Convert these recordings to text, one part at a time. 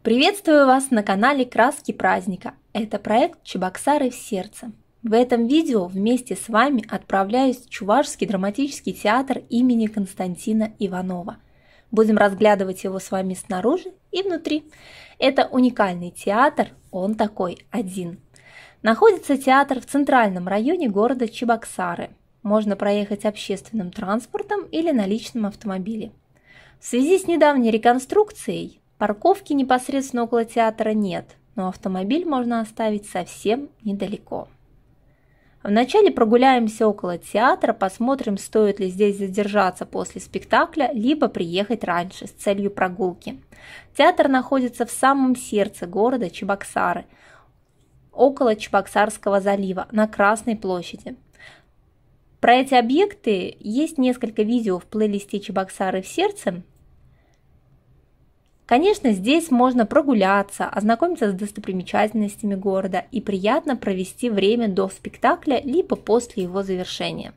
Приветствую вас на канале Краски праздника. Это проект Чебоксары в сердце. В этом видео вместе с вами отправляюсь в Чувашский драматический театр имени Константина Иванова. Будем разглядывать его с вами снаружи и внутри. Это уникальный театр, он такой один. Находится театр в центральном районе города Чебоксары. Можно проехать общественным транспортом или на личном автомобиле. В связи с недавней реконструкцией парковки непосредственно около театра нет, но автомобиль можно оставить совсем недалеко. Вначале прогуляемся около театра, посмотрим, стоит ли здесь задержаться после спектакля, либо приехать раньше с целью прогулки. Театр находится в самом сердце города Чебоксары, около Чебоксарского залива, на Красной площади. Про эти объекты есть несколько видео в плейлисте «Чебоксары в сердце». Конечно, здесь можно прогуляться, ознакомиться с достопримечательностями города и приятно провести время до спектакля либо после его завершения.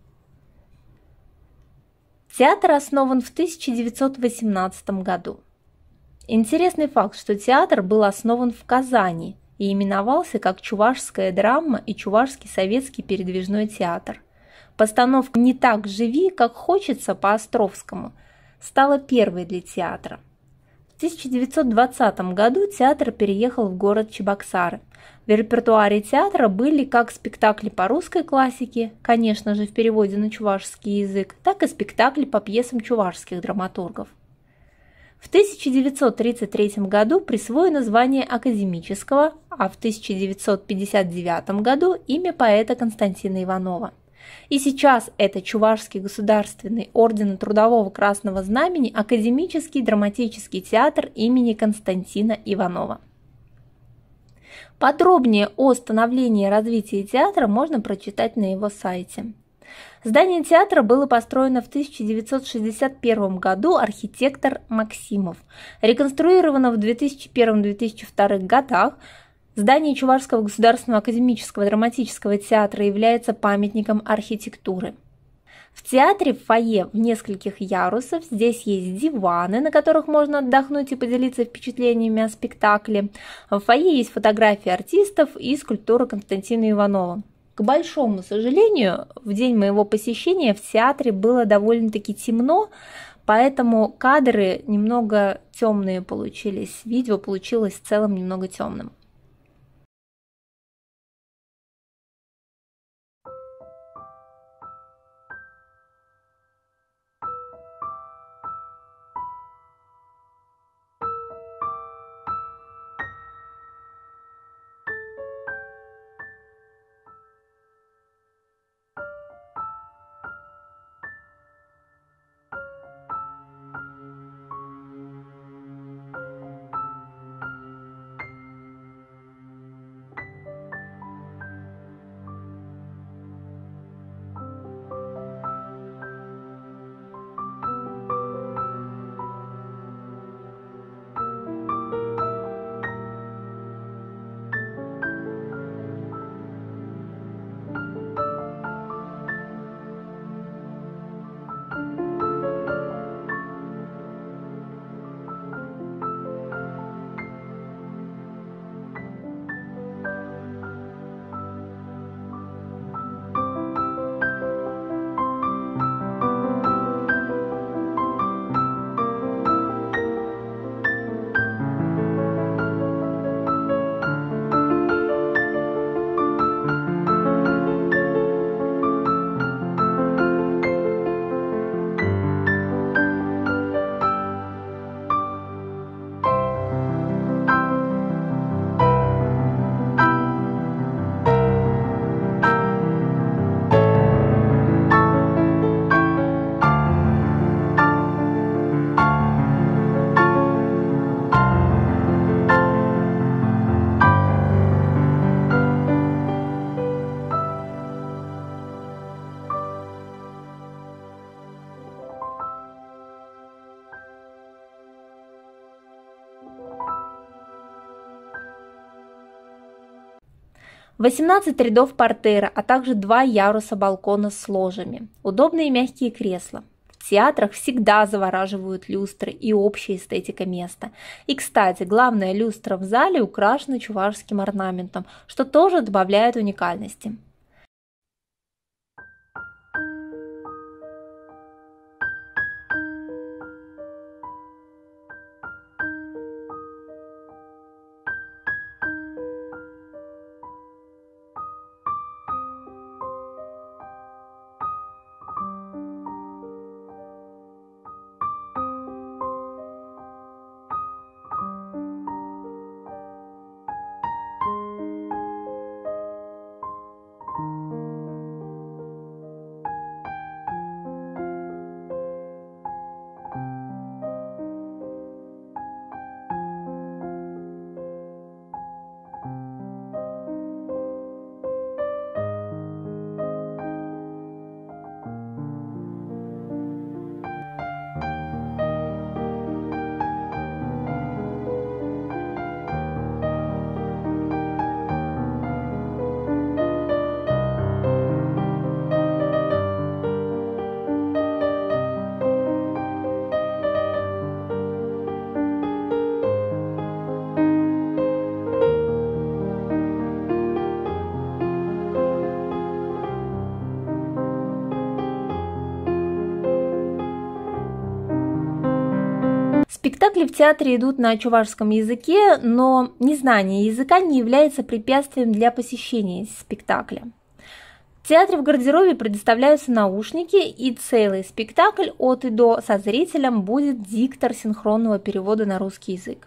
Театр основан в 1918 году. Интересный факт, что театр был основан в Казани и именовался как Чувашская драма и Чувашский советский передвижной театр. Постановка «Не так живи, как хочется» по Островскому стала первой для театра. В 1920 году театр переехал в город Чебоксары. В репертуаре театра были как спектакли по русской классике, конечно же в переводе на чувашский язык, так и спектакли по пьесам чувашских драматургов. В 1933 году присвоено звание академического, а в 1959 году имя поэта Константина Иванова. И сейчас это Чувашский государственный орден Трудового Красного Знамени Академический драматический театр имени Константина Иванова. Подробнее о становлении и развитии театра можно прочитать на его сайте. Здание театра было построено в 1961 году архитектор Максимов. Реконструировано в 2001-2002 годах. Здание Чувашского государственного академического драматического театра является памятником архитектуры. В театре фойе в нескольких ярусов, здесь есть диваны, на которых можно отдохнуть и поделиться впечатлениями о спектакле. В фойе есть фотографии артистов и скульптура Константина Иванова. К большому сожалению, в день моего посещения в театре было довольно-таки темно, поэтому кадры немного темные получились, видео получилось в целом немного темным. – 18 рядов портера, а также 2 яруса балкона с ложами, удобные мягкие кресла. В театрах всегда завораживают люстры и общая эстетика места. И, кстати, главная люстра в зале украшена чувашским орнаментом, что тоже добавляет уникальности. Спектакли в театре идут на чувашском языке, но незнание языка не является препятствием для посещения спектакля. В театре в гардеробе предоставляются наушники, и целый спектакль от и до со зрителем будет диктор синхронного перевода на русский язык.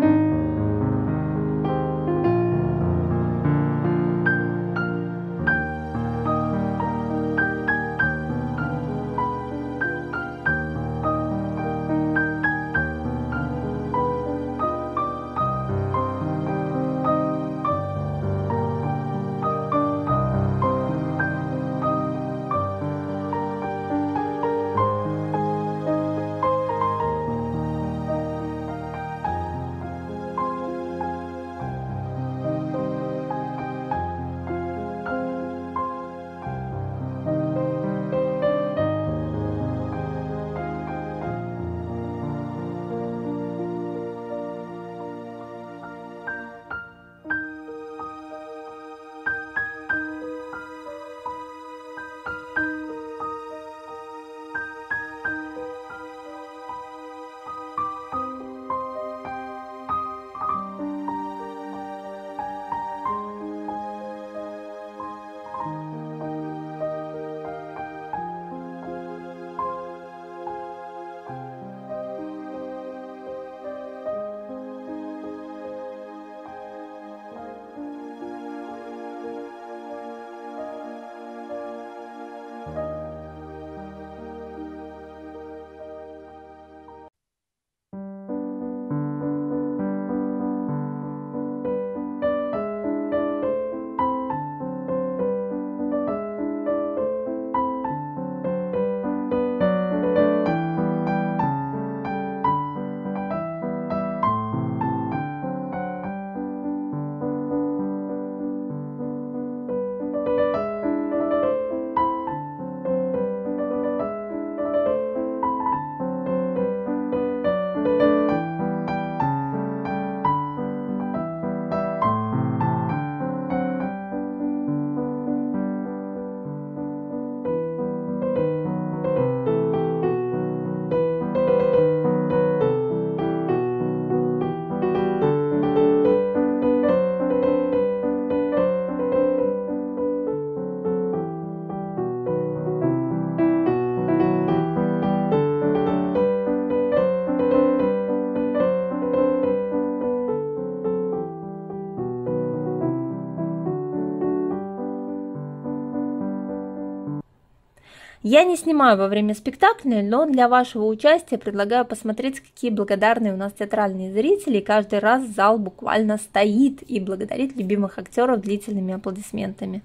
Я не снимаю во время спектакля, но для вашего участия предлагаю посмотреть, какие благодарные у нас театральные зрители. Каждый раз зал буквально стоит и благодарит любимых актеров длительными аплодисментами.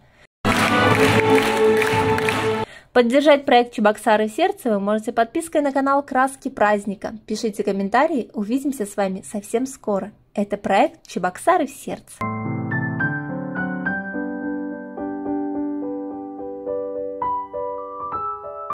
Поддержать проект «Чебоксары в сердце» вы можете подпиской на канал «Краски праздника». Пишите комментарии, увидимся с вами совсем скоро. Это проект «Чебоксары в сердце».